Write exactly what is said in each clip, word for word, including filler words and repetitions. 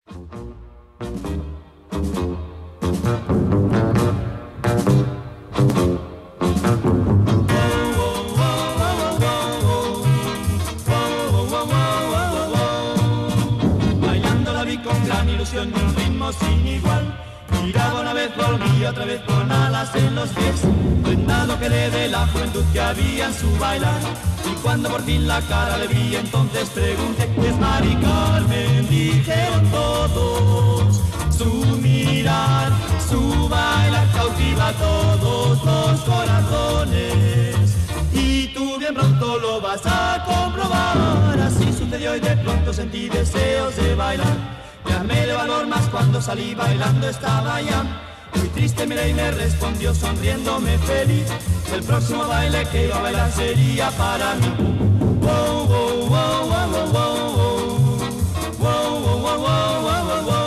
Bailando la vi con gran ilusión y un ritmo sin igual. Giraba una vez, volvía otra vez con alas en los pies, prendado que le dé la juventud que había en su bailar. Y cuando por fin la cara le vi, entonces pregunté: ¿es Mari Carmen? Dijeron todos. Su mirar, su bailar cautiva a todos los corazones. Y tú bien pronto lo vas a comprobar. Así sucedió y de pronto sentí deseos de bailar. Me armé de valor más cuando salí bailando estaba ya. Muy triste miré y me respondió sonriéndome feliz. El próximo baile que iba a bailar sería para mí. Wow, wow, wow, wow, wow, wow. Wow, wow, wow, wow, wow, wow.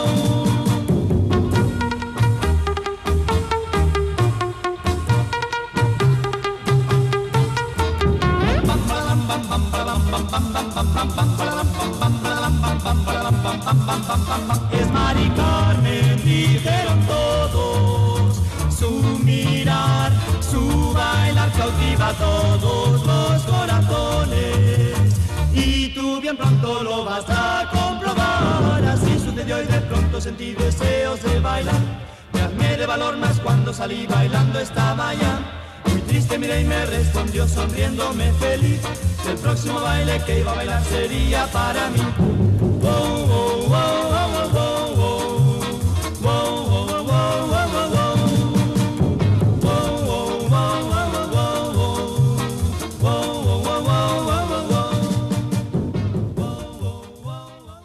Es Mari Carmen, dijeron todos. Su mirar, su bailar cautiva a todos los corazones. Y tú bien pronto lo vas a comprobar. Así sucedió y de pronto sentí deseos de bailar. Me armé de valor más cuando salí bailando estaba ya. Muy triste miré y me respondió sonriéndome feliz. El próximo baile que iba a bailar sería para mí. Wow, wow, wow, wow, wow, wow. Wow, wow, wow, wow, wow, wow. Wow, wow, wow, wow, wow, wow. Wow, wow, wow, wow, wow, wow. Wow, wow, wow, wow.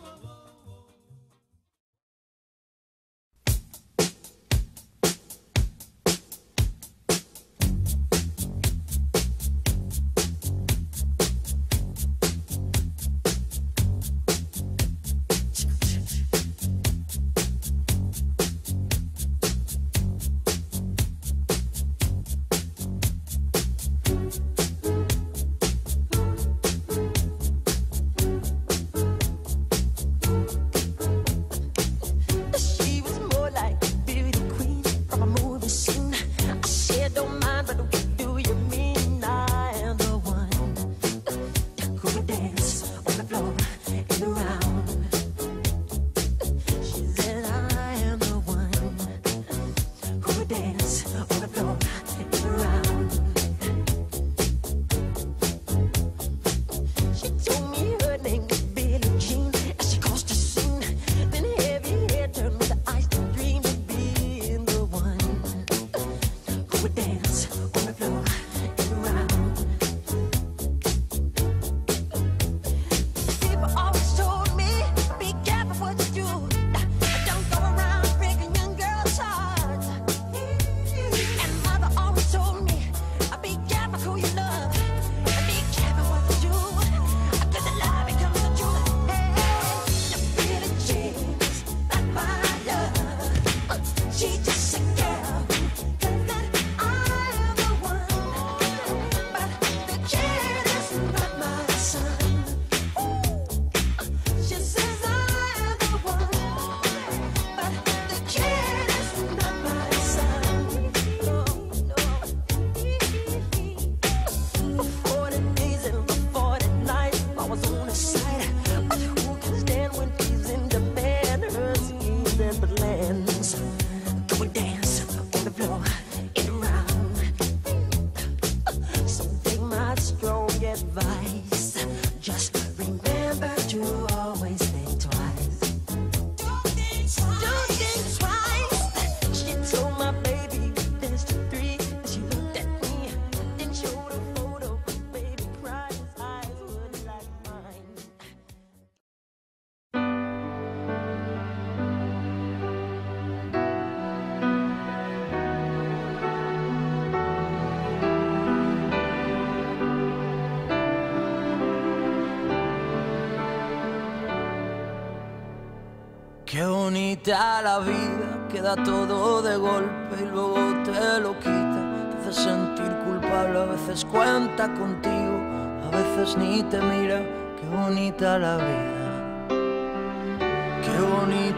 Qué bonita la vida, que da todo de golpe y luego te lo quita. Te hace sentir culpable, a veces cuenta contigo, a veces ni te mira. Qué bonita la vida, qué bonita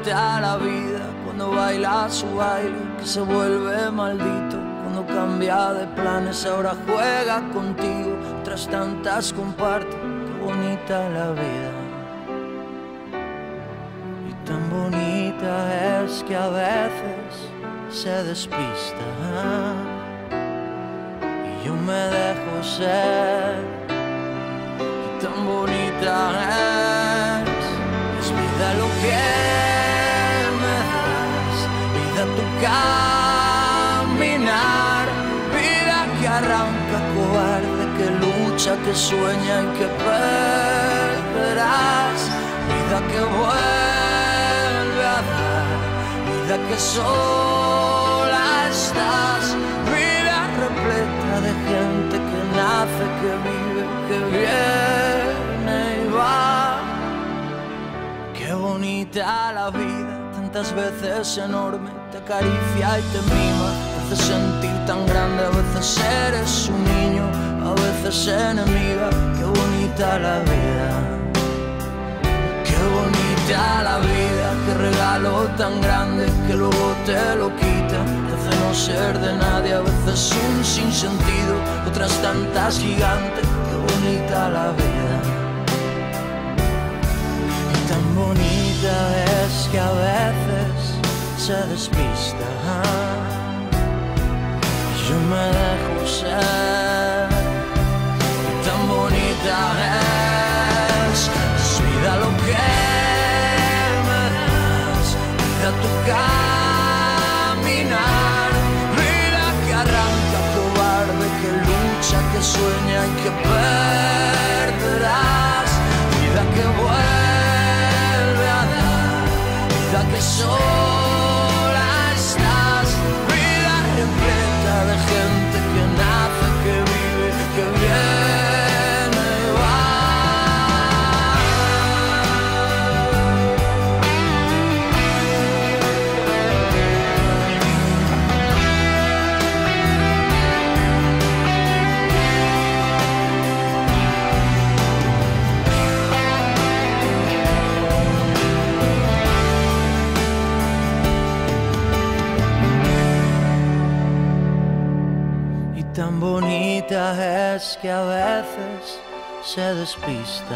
bonita la vida cuando baila su baile, que se vuelve maldito cuando cambia de planes, ahora juega contigo, tras tantas comparte, qué bonita la vida. Y tan bonita es que a veces se despista y yo me dejo ser. Y tan bonita es, es vida lo que me das, vida tu caminar, vida que arranca cobarde, que lucha, que sueña y que perderás, vida que vuelve a dar, vida que sola estás, vida repleta de gente que nace, que vive, que viene y va. Qué bonita la vida, tantas veces enorme, te acaricia y te mima, te hace sentir tan grande, a veces eres un niño, a veces enemiga. Qué bonita la vida, qué bonita la vida, qué regalo tan grande que luego te lo quita, te hace no ser de nadie, a veces un sinsentido, otras tantas gigantes. Qué bonita la vida, y tan bonita es que a veces se despista y yo me dejo ser. Y tan bonita es, es vida lo que me das, vida tu caminar, vida que arranca cobarde, que lucha, que sueña y que perderás, vida que vuelve a dar, vida que sola estás, vida repleta de gente que nace, que vive, que viene y va. Tan bonita es que a veces se despista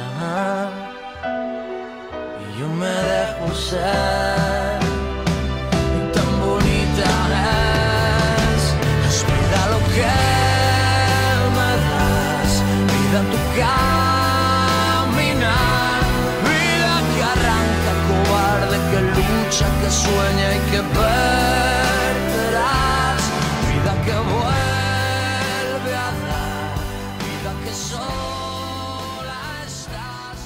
y yo me dejo ser. Y tan bonita es, es vida lo que me das, vida tu caminar, vida que arranca cobarde, que lucha, que sueña y que perderás, vida que vuelve que sola estás.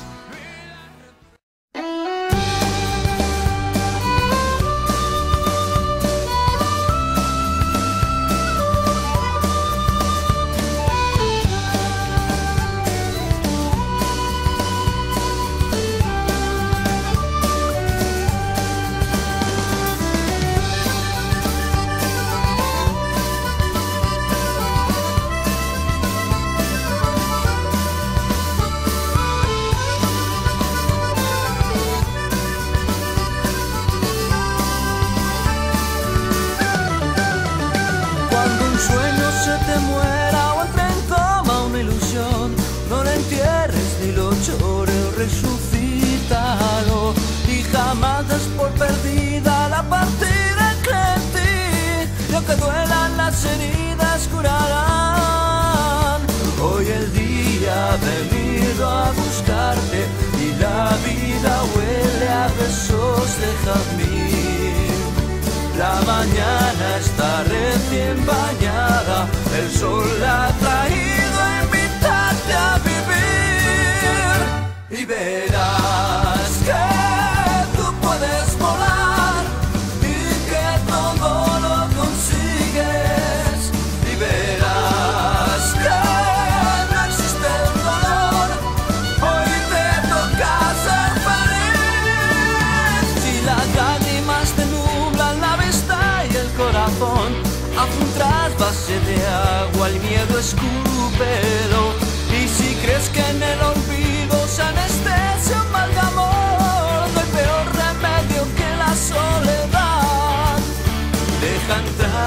Resucítalo y jamás des por perdida la partida que en ti, lo que duelan las heridas curarán. Hoy el día ha venido a buscarte y la vida huele a besos de jazmín. La mañana está recién bañada, el sol la ha traído a invitarte a vivir. Y verás que tú puedes volar y que todo lo consigues. Y verás que no existe el dolor, hoy te toca ser feliz. Si las lágrimas te nublan la vista y el corazón, haz un trasvase de agua, el miedo escúpelo. Y si crees que en el olvido se anestesia un mal de amor, no hay peor remedio que las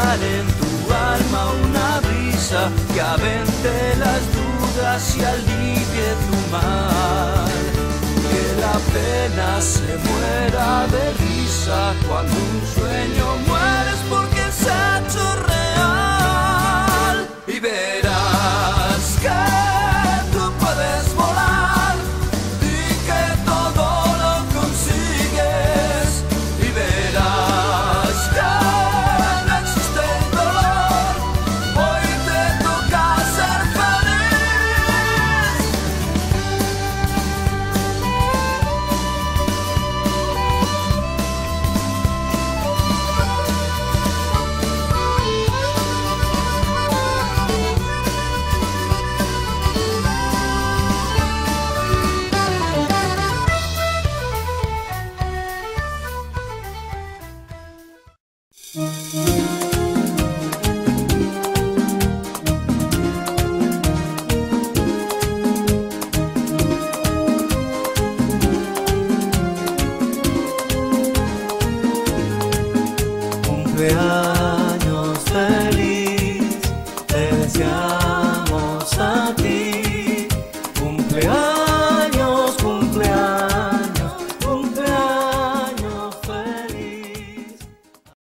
dejar en tu alma una brisa que avente las dudas y alivie tu mal. Que la pena se muera de risa cuando un sueño mueres porque se ha hecho real. Y verás que tú puedes volar y que todo lo consigues. Y verás que no existe el dolor, hoy te toca ser feliz. Cumpleaños